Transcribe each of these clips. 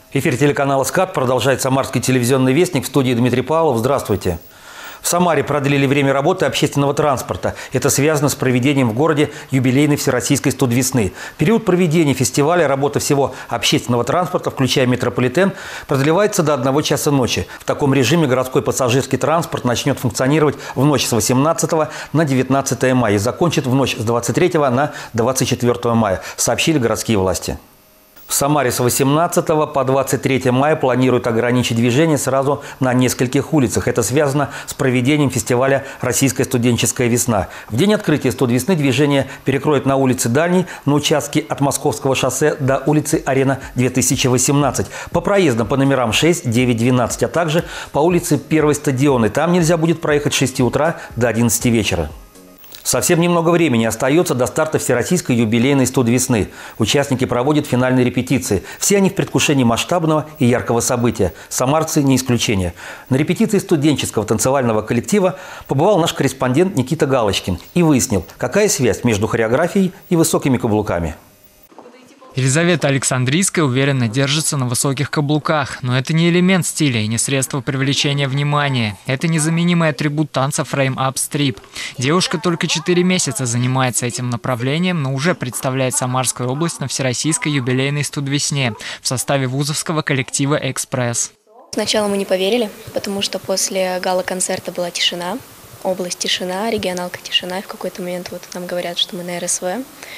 Эфир телеканала «СКАТ» продолжает самарский телевизионный вестник. В студии Дмитрий Павлов. Здравствуйте. В Самаре продлили время работы общественного транспорта. Это связано с проведением в городе юбилейной Всероссийской студ-весны. В период проведения фестиваля работа всего общественного транспорта, включая метрополитен, продлевается до 1 часа ночи. В таком режиме городской пассажирский транспорт начнет функционировать в ночь с 18 на 19 мая и закончит в ночь с 23 на 24 мая, сообщили городские власти. В Самаре с 18 по 23 мая планируют ограничить движение сразу на нескольких улицах. Это связано с проведением фестиваля «Российская студенческая весна». В день открытия студ-весны движение перекроют на улице Дальней, на участке от Московского шоссе до улицы Арена 2018, по проездам по номерам 6, 9, 12, а также по улице Первой стадионной. Там нельзя будет проехать с 6 утра до 11 вечера. Совсем немного времени остается до старта Всероссийской юбилейной студ-весны. Участники проводят финальные репетиции. Все они в предвкушении масштабного и яркого события. Самарцы не исключение. На репетиции студенческого танцевального коллектива побывал наш корреспондент Никита Галочкин и выяснил, какая связь между хореографией и высокими каблуками. Елизавета Александрийская уверенно держится на высоких каблуках. Но это не элемент стиля и не средство привлечения внимания. Это незаменимый атрибут танца фрейм-ап стрип. Девушка только 4 месяца занимается этим направлением, но уже представляет Самарскую область на Всероссийской юбилейной студ-весне в составе вузовского коллектива «Экспресс». Сначала мы не поверили, потому что после гала-концерта была тишина. Область тишина, регионалка тишина. И в какой-то момент вот нам говорят, что мы на РСВ.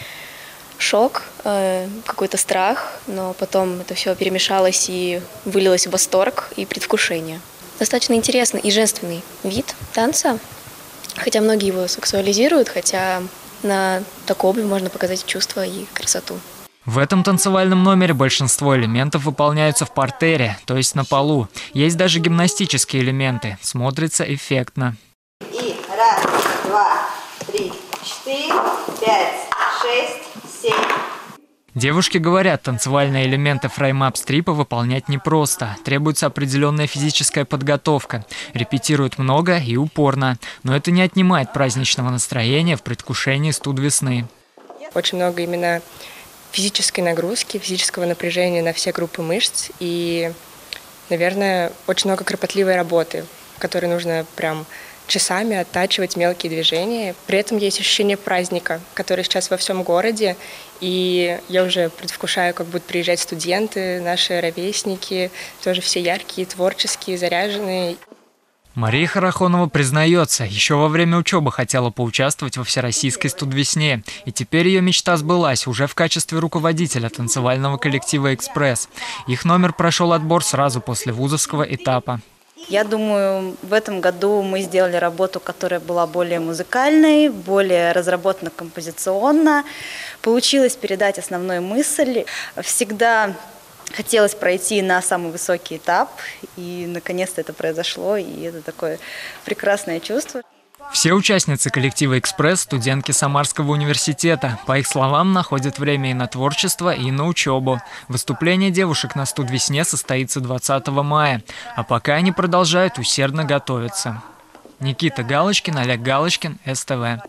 Шок, какой-то страх, но потом это все перемешалось и вылилось в восторг и предвкушение. Достаточно интересный и женственный вид танца, хотя многие его сексуализируют, хотя на такой обуви можно показать чувства и красоту. В этом танцевальном номере большинство элементов выполняются в партере, то есть на полу. Есть даже гимнастические элементы. Смотрится эффектно. И 1, 2, 3, 4, 5, 6, 7. Девушки говорят, танцевальные элементы фрейм-ап-стрипа выполнять непросто. Требуется определенная физическая подготовка. Репетируют много и упорно. Но это не отнимает праздничного настроения в предвкушении студ-весны. Очень много именно физической нагрузки, физического напряжения на все группы мышц. И, наверное, очень много кропотливой работы, в которой нужно прям часами оттачивать мелкие движения. При этом есть ощущение праздника, который сейчас во всем городе. И я уже предвкушаю, как будут приезжать студенты, наши ровесники, тоже все яркие, творческие, заряженные. Мария Харахонова признается, еще во время учебы хотела поучаствовать во Всероссийской студ-весне. И теперь ее мечта сбылась уже в качестве руководителя танцевального коллектива «Экспресс». Их номер прошел отбор сразу после вузовского этапа. Я думаю, в этом году мы сделали работу, которая была более музыкальной, более разработана композиционно. Получилось передать основную мысль. Всегда хотелось пройти на самый высокий этап, и наконец-то это произошло, и это такое прекрасное чувство. Все участницы коллектива «Экспресс» – студентки Самарского университета. По их словам, находят время и на творчество, и на учебу. Выступление девушек на студ-весне состоится 20 мая. А пока они продолжают усердно готовиться. Никита Галочкин, Олег Галочкин, СТВ.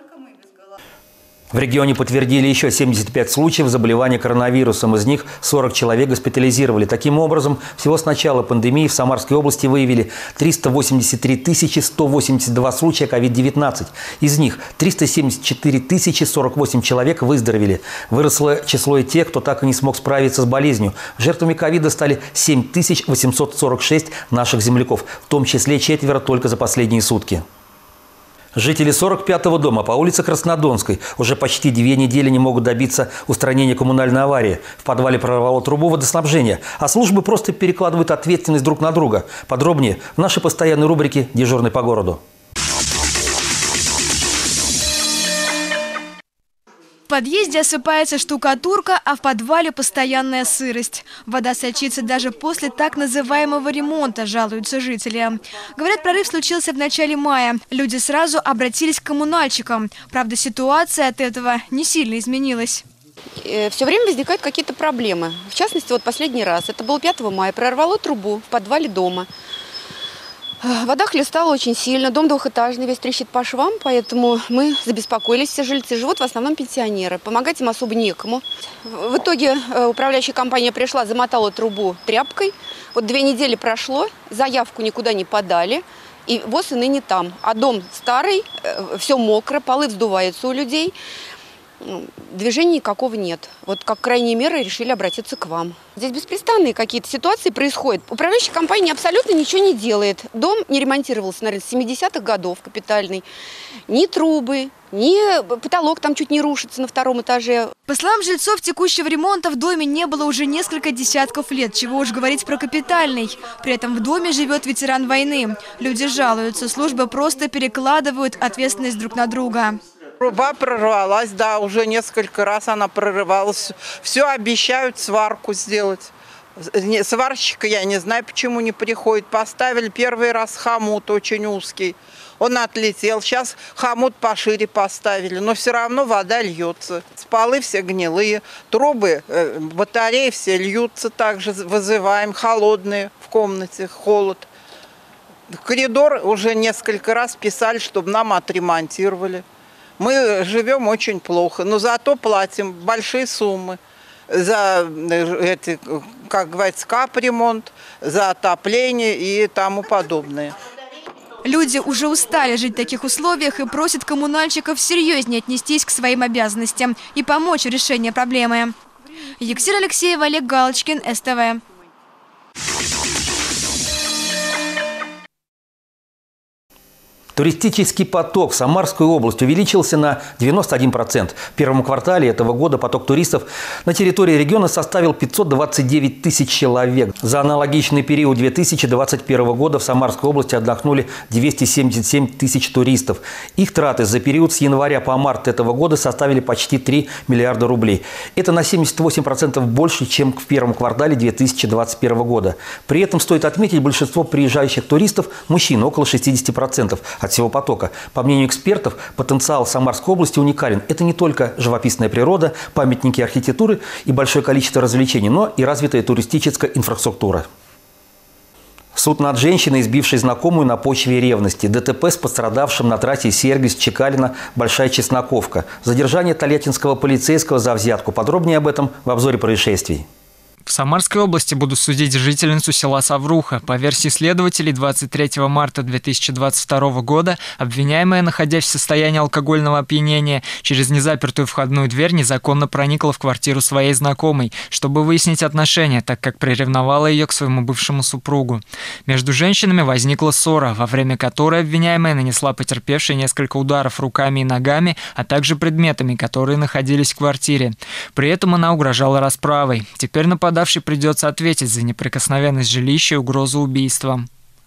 В регионе подтвердили еще 75 случаев заболевания коронавирусом. Из них 40 человек госпитализировали. Таким образом, всего с начала пандемии в Самарской области выявили 383 182 случая COVID-19. Из них 374 048 человек выздоровели. Выросло число и тех, кто так и не смог справиться с болезнью. Жертвами ковида стали 7846 наших земляков, в том числе 4 только за последние сутки. Жители 45-го дома по улице Краснодонской уже почти 2 недели не могут добиться устранения коммунальной аварии. В подвале прорвало трубу водоснабжения, а службы просто перекладывают ответственность друг на друга. Подробнее в нашей постоянной рубрике «Дежурный по городу». В подъезде осыпается штукатурка, а в подвале постоянная сырость. Вода сочится даже после так называемого ремонта, жалуются жители. Говорят, прорыв случился в начале мая. Люди сразу обратились к коммунальщикам. Правда, ситуация от этого не сильно изменилась. Все время возникают какие-то проблемы. В частности, вот последний раз, это было 5 мая, прорвало трубу в подвале дома. Вода хлестала очень сильно, дом двухэтажный, весь трещит по швам, поэтому мы забеспокоились, все жильцы. Живут в основном пенсионеры, помогать им особо некому. В итоге управляющая компания пришла, замотала трубу тряпкой. Вот 2 недели прошло, заявку никуда не подали, и ВОЗ и ныне там. А дом старый, все мокро, полы вздуваются у людей. Движения никакого нет. Вот как крайние меры решили обратиться к вам. Здесь беспрестанные какие-то ситуации происходят. Управляющая компания абсолютно ничего не делает. Дом не ремонтировался, наверное, с 70-х годов, капитальный. Ни трубы, ни потолок там чуть не рушится на 2-м этаже. По словам жильцов, текущего ремонта в доме не было уже несколько десятков лет. Чего уж говорить про капитальный. При этом в доме живет ветеран войны. Люди жалуются, службы просто перекладывают ответственность друг на друга. Труба прорвалась, да, уже несколько раз она прорывалась. Все обещают сварку сделать. Сварщика я не знаю, почему не приходит. Поставили первый раз хомут очень узкий. Он отлетел. Сейчас хомут пошире поставили, но все равно вода льется. Полы все гнилые, трубы, батареи все льются также. Вызываем холодные в комнате, холод. Коридор уже несколько раз писали, чтобы нам отремонтировали. Мы живем очень плохо, но зато платим большие суммы за, как говорится, капремонт, за отопление и тому подобное. Люди уже устали жить в таких условиях и просят коммунальщиков серьезнее отнестись к своим обязанностям и помочь в решении проблемы. Екатерина Алексеева, Олег Галочкин, СТВ. Туристический поток в Самарскую область увеличился на 91%. В первом квартале этого года поток туристов на территории региона составил 529 тысяч человек. За аналогичный период 2021 года в Самарской области отдохнули 277 тысяч туристов. Их траты за период с января по март этого года составили почти 3 миллиарда рублей. Это на 78% больше, чем в первом квартале 2021 года. При этом стоит отметить, большинство приезжающих туристов – мужчин, около 60%. От всего потока. По мнению экспертов, потенциал Самарской области уникален. Это не только живописная природа, памятники архитектуры и большое количество развлечений, но и развитая туристическая инфраструктура. Суд над женщиной, избившей знакомую на почве ревности. ДТП с пострадавшим на трассе Сергиевск-Чекалино Большая Чесноковка. Задержание тольяттинского полицейского за взятку. Подробнее об этом в обзоре происшествий. В Самарской области будут судить жительницу села Савруха. По версии следователей, 23 марта 2022 года обвиняемая, находясь в состоянии алкогольного опьянения, через незапертую входную дверь незаконно проникла в квартиру своей знакомой, чтобы выяснить отношения, так как приревновала ее к своему бывшему супругу. Между женщинами возникла ссора, во время которой обвиняемая нанесла потерпевшей несколько ударов руками и ногами, а также предметами, которые находились в квартире. При этом она угрожала расправой. Теперь нападавший придется ответить за неприкосновенность жилища и угрозу убийством.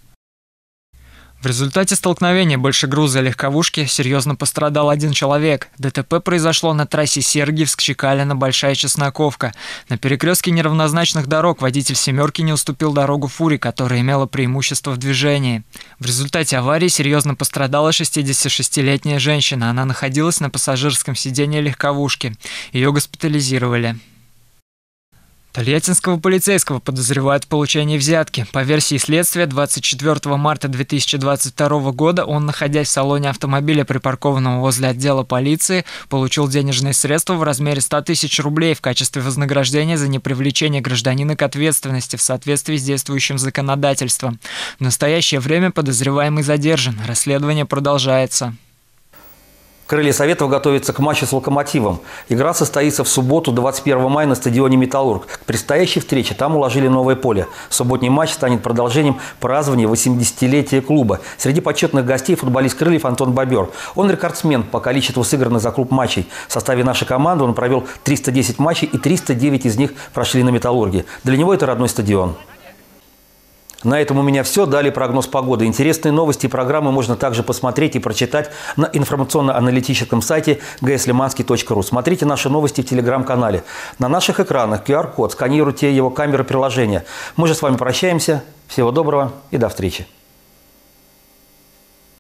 В результате столкновения большегруза и легковушки серьезно пострадал один человек. ДТП произошло на трассе Сергиевск-Чекалино Большая Чесноковка. На перекрестке неравнозначных дорог водитель «семерки» не уступил дорогу фуре, которая имела преимущество в движении. В результате аварии серьезно пострадала 66-летняя женщина. Она находилась на пассажирском сиденье легковушки. Ее госпитализировали. Тольяттинского полицейского подозревают в получении взятки. По версии следствия, 24 марта 2022 года он, находясь в салоне автомобиля, припаркованного возле отдела полиции, получил денежные средства в размере 100 тысяч рублей в качестве вознаграждения за непривлечение гражданина к ответственности в соответствии с действующим законодательством. В настоящее время подозреваемый задержан. Расследование продолжается. Крылья Советов готовятся к матчу с «Локомотивом». Игра состоится в субботу, 21 мая, на стадионе «Металлург». К предстоящей встрече там уложили новое поле. Субботний матч станет продолжением празднования 80-летия клуба. Среди почетных гостей футболист «Крыльев» Антон Бобер. Он рекордсмен по количеству сыгранных за клуб матчей. В составе нашей команды он провел 310 матчей, и 309 из них прошли на «Металлурге». Для него это родной стадион. На этом у меня все. Далее прогноз погоды. Интересные новости и программы можно также посмотреть и прочитать на информационно-аналитическом сайте gslimansky.ru. Смотрите наши новости в телеграм-канале. На наших экранах QR-код. Сканируйте его камеры приложения. Мы же с вами прощаемся. Всего доброго и до встречи.